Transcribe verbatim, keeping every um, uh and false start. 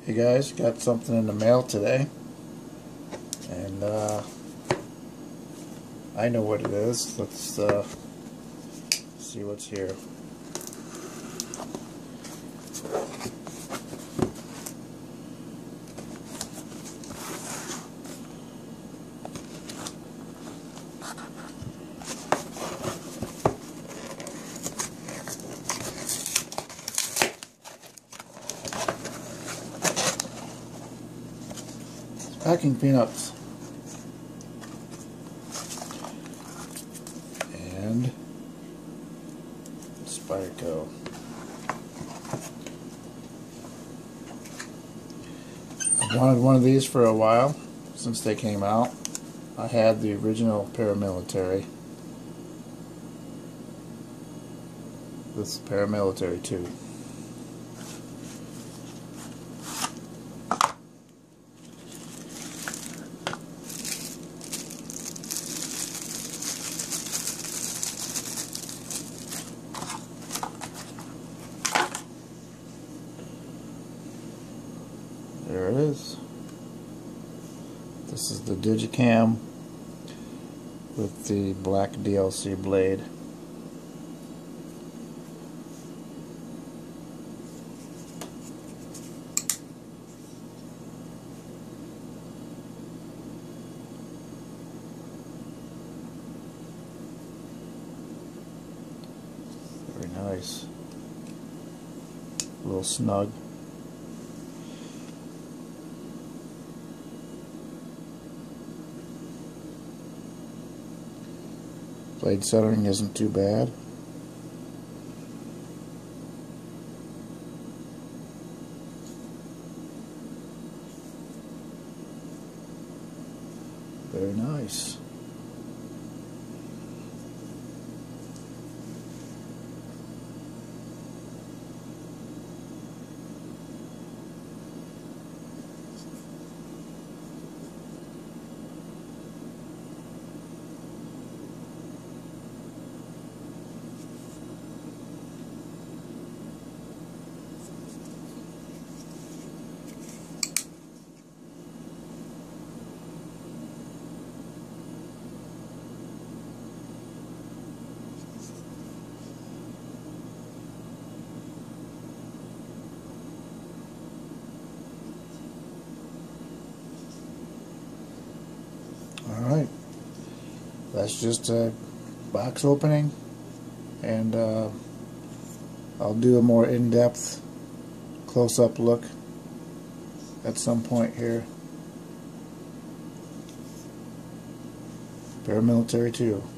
Hey guys, got something in the mail today, and uh, I know what it is. Let's uh, see what's here. Packing peanuts and Spyderco. I've wanted one of these for a while since they came out. I had the original paramilitary. This is paramilitary too. There it is. This is the Digicam with the black D L C blade. Very nice. A little snug. Blade centering isn't too bad. Very nice. Alright, that's just a box opening, and uh, I'll do a more in-depth close-up look at some point here. Paramilitary two.